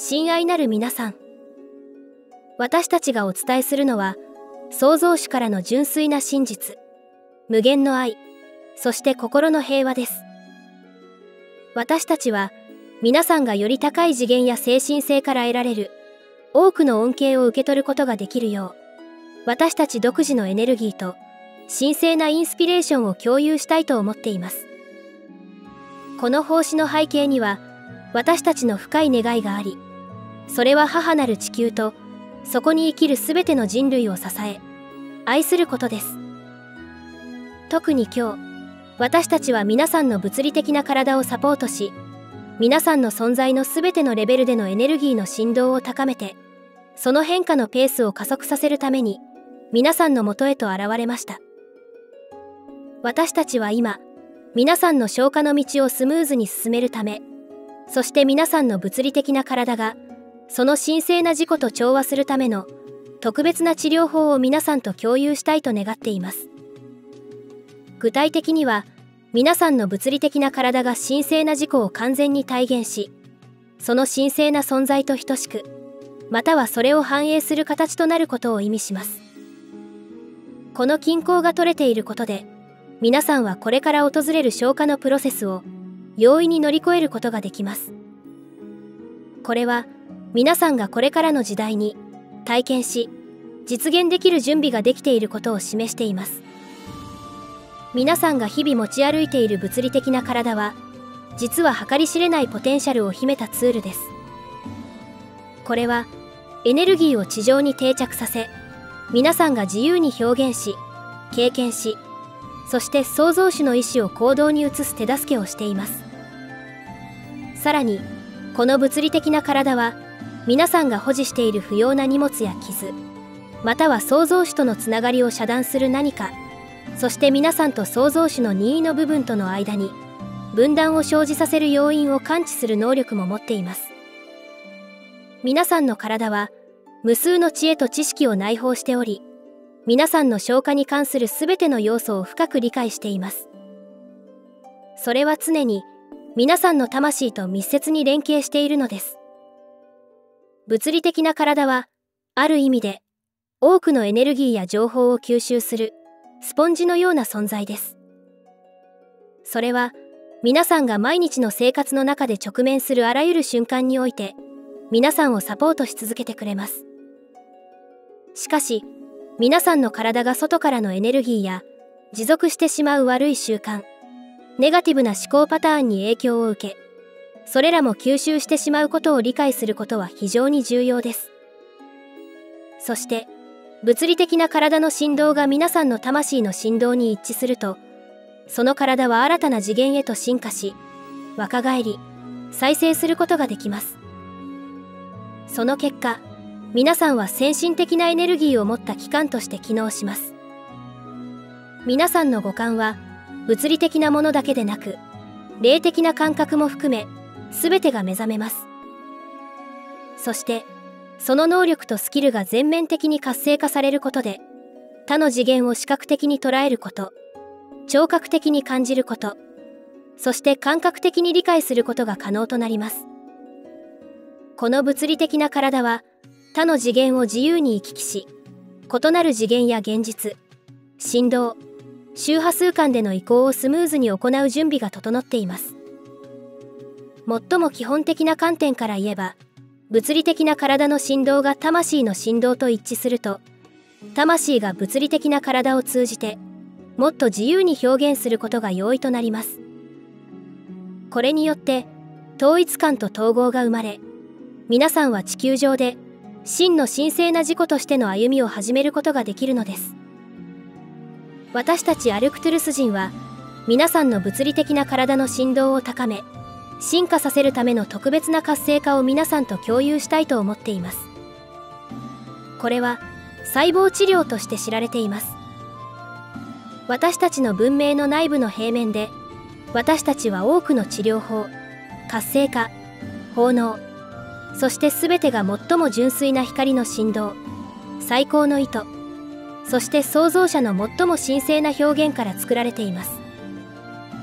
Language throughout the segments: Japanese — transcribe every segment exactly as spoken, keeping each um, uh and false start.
親愛なる皆さん、私たちがお伝えするのは創造主からの純粋な真実、無限の愛、そして心の平和です。私たちは皆さんがより高い次元や精神性から得られる多くの恩恵を受け取ることができるよう、私たち独自のエネルギーと神聖なインスピレーションを共有したいと思っています。この奉仕の背景には私たちの深い願いがあり、それは母なる地球とそこに生きるすべての人類を支え、愛することです。特に今日、私たちは皆さんの物理的な体をサポートし、皆さんの存在のすべてのレベルでのエネルギーの振動を高めて、その変化のペースを加速させるために、皆さんのもとへと現れました。私たちは今、皆さんの消化の道をスムーズに進めるため、そして皆さんの物理的な体が、その神聖な自己と調和するための特別な治療法を皆さんと共有したいと願っています。具体的には、皆さんの物理的な体が神聖な自己を完全に体現し、その神聖な存在と等しく、またはそれを反映する形となることを意味します。この均衡が取れていることで、皆さんはこれから訪れる消化のプロセスを容易に乗り越えることができます。これは皆さんがこれからの時代に体験し、実現できる準備ができていることを示しています。皆さんが日々持ち歩いている物理的な体は、実は計り知れないポテンシャルを秘めたツールです。これはエネルギーを地上に定着させ、皆さんが自由に表現し、経験し、そして創造主の意志を行動に移す手助けをしています。さらに、この物理的な体は、皆さんが保持している不要な荷物や傷、または創造主とのつながりを遮断する何か、そして皆さんと創造主の任意の部分との間に、分断を生じさせる要因を感知する能力も持っています。皆さんの体は、無数の知恵と知識を内包しており、皆さんの消化に関するすべての要素を深く理解しています。それは常に皆さんの魂と密接に連携しているのです。物理的な体は、ある意味で多くのエネルギーや情報を吸収するスポンジのような存在です。それは皆さんが毎日の生活の中で直面するあらゆる瞬間において、皆さんをサポートし続けてくれます。しかし、皆さんの体が外からのエネルギーや持続してしまう悪い習慣、ネガティブな思考パターンに影響を受け、それらも吸収してしまうことを理解することは非常に重要です。そして、物理的な体の振動が皆さんの魂の振動に一致すると、その体は新たな次元へと進化し、若返り、再生することができます。その結果、皆さんは先進的なエネルギーを持った器官として機能します。皆さんの五感は、物理的なものだけでなく、霊的な感覚も含め、すべてが目覚めます。そして、その能力とスキルが全面的に活性化されることで、他の次元を視覚的に捉えること、聴覚的に感じること、そして感覚的に理解することが可能となります。この物理的な体は、他の次元を自由に行き来し、異なる次元や現実、振動、周波数間での移行をスムーズに行う準備が整っています。最も基本的な観点から言えば、物理的な体の振動が魂の振動と一致すると、魂が物理的な体を通じて、もっと自由に表現することが容易となります。これによって、統一感と統合が生まれ、皆さんは地球上で、真の神聖な自己としての歩みを始めることができるのです。私たちアルクトゥルス人は、皆さんの物理的な体の振動を高め、進化させるための特別な活性化を皆さんと共有したいと思っています。これは細胞治療として知られています。私たちの文明の内部の平面で、私たちは多くの治療法、活性化、奉納、そして全てが最も純粋な光の振動、最高の意図、そして創造者の最も神聖な表現から作られています。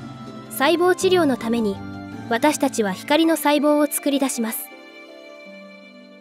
細胞治療のために、私たちは光の細胞を作り出します。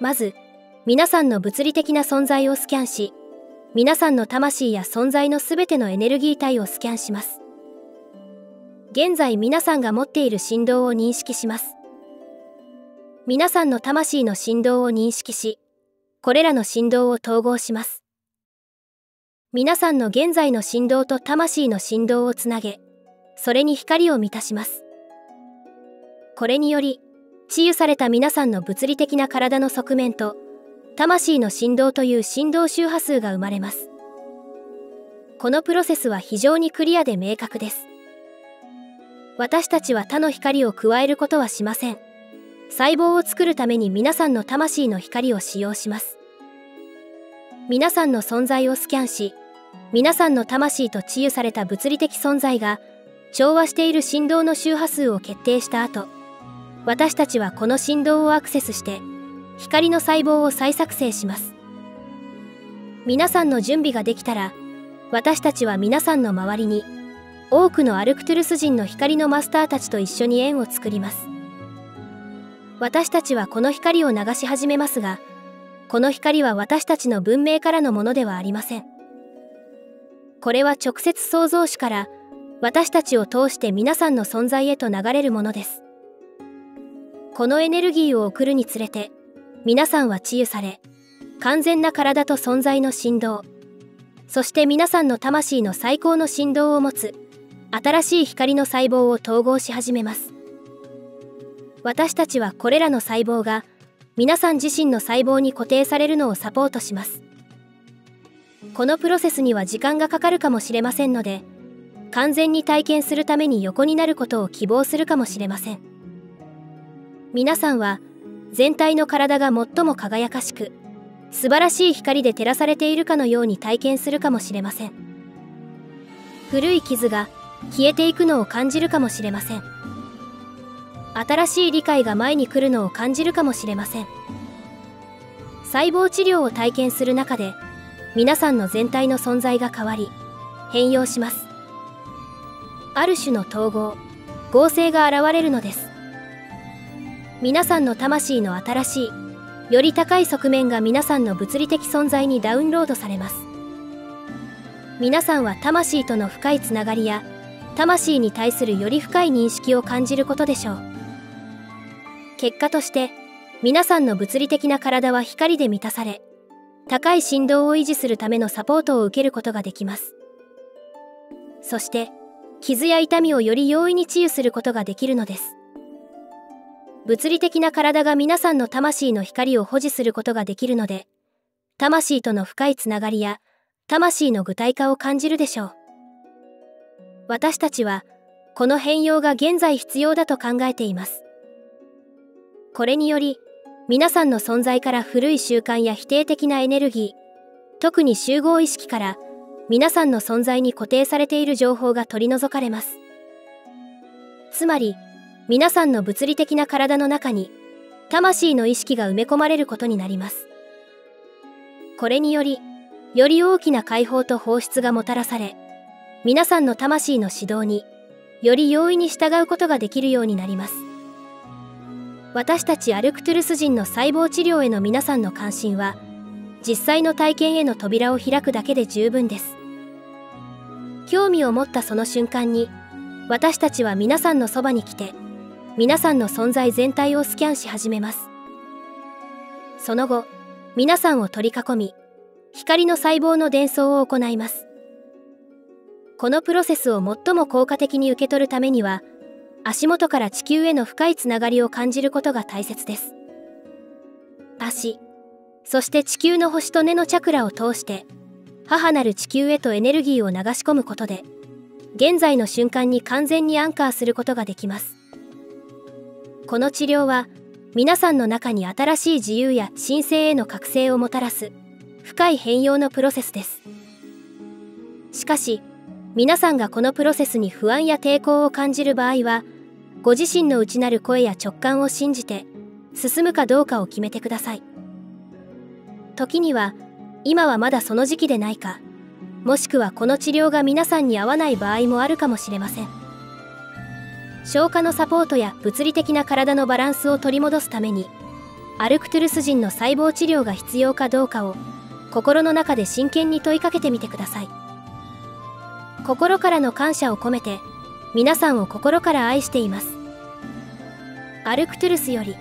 まず、皆さんの物理的な存在をスキャンし、皆さんの魂や存在のすべてのエネルギー体をスキャンします。現在皆さんが持っている振動を認識します。皆さんの魂の振動を認識し、これらの振動を統合します。皆さんの現在の振動と魂の振動をつなげ、それに光を満たします。これにより、治癒された皆さんの物理的な体の側面と、魂の振動という振動周波数が生まれます。このプロセスは非常にクリアで明確です。私たちは他の光を加えることはしません。細胞を作るために皆さんの魂の光を使用します。皆さんの存在をスキャンし、皆さんの魂と治癒された物理的存在が調和している振動の周波数を決定した後、私たちはこの振動をアクセスして光の細胞を再作成します。皆さんの準備ができたら、私たちは皆さんの周りに多くのアルクトゥルス人の光のマスターたちと一緒に円を作ります。私たちはこの光を流し始めますが、この光は私たちの文明からのものではありません。これは直接創造主から私たちを通して皆さんの存在へと流れるものです。このエネルギーを送るにつれて、皆さんは治癒され、完全な体と存在の振動、そして皆さんの魂の最高の振動を持つ新しい光の細胞を統合し始めます。私たちはこれらの細胞が皆さん自身の細胞に固定されるのをサポートします。このプロセスには時間がかかるかもしれませんので、完全に体験するために横になることを希望するかもしれません。皆さんは全体の体が最も輝かしく、素晴らしい光で照らされているかのように体験するかもしれません。古い傷が消えていくのを感じるかもしれません。新しい理解が前に来るのを感じるかもしれません。細胞治療を体験する中で、皆さんの全体の存在が変わり、変容します。ある種の統合、合成が現れるのです。皆さんの魂の新しい、より高い側面が皆さんの物理的存在にダウンロードされます。皆さんは魂との深いつながりや、魂に対するより深い認識を感じることでしょう。結果として、皆さんの物理的な体は光で満たされ、高い振動を維持するためのサポートを受けることができます。そして、傷や痛みをより容易に治癒することができるのです。物理的な体が皆さんの魂の光を保持することができるので、魂との深いつながりや、魂の具体化を感じるでしょう。私たちは、この変容が現在必要だと考えています。これにより、皆さんの存在から古い習慣や否定的なエネルギー、特に集合意識から、皆さんの存在に固定されている情報が取り除かれます。つまり、皆さんの物理的な体の中に、魂の意識が埋め込まれることになります。これにより、より大きな解放と放出がもたらされ、皆さんの魂の指導に、より容易に従うことができるようになります。私たちアルクトゥルス人の細胞治療への皆さんの関心は、実際の体験への扉を開くだけで十分です。興味を持ったその瞬間に、私たちは皆さんのそばに来て、皆さんの存在全体をスキャンし始めます。その後、皆さんを取り囲み、光の細胞の伝送を行います。このプロセスを最も効果的に受け取るためには、足元から地球への深いつながりを感じることが大切です。足、そして地球の星と根のチャクラを通して、母なる地球へとエネルギーを流し込むことで、現在の瞬間に完全にアンカーすることができます。この治療は、皆さんの中に新しい自由や神聖への覚醒をもたらす、深い変容のプロセスです。しかし、皆さんがこのプロセスに不安や抵抗を感じる場合は、ご自身の内なる声や直感を信じて、進むかどうかを決めてください。時には、今はまだその時期でないか、もしくはこの治療が皆さんに合わない場合もあるかもしれません。消化のサポートや物理的な体のバランスを取り戻すために、 アルクトゥルス人の細胞治療が必要かどうかを心の中で真剣に問いかけてみてください。心からの感謝を込めて、皆さんを心から愛しています。アルクトゥルスより。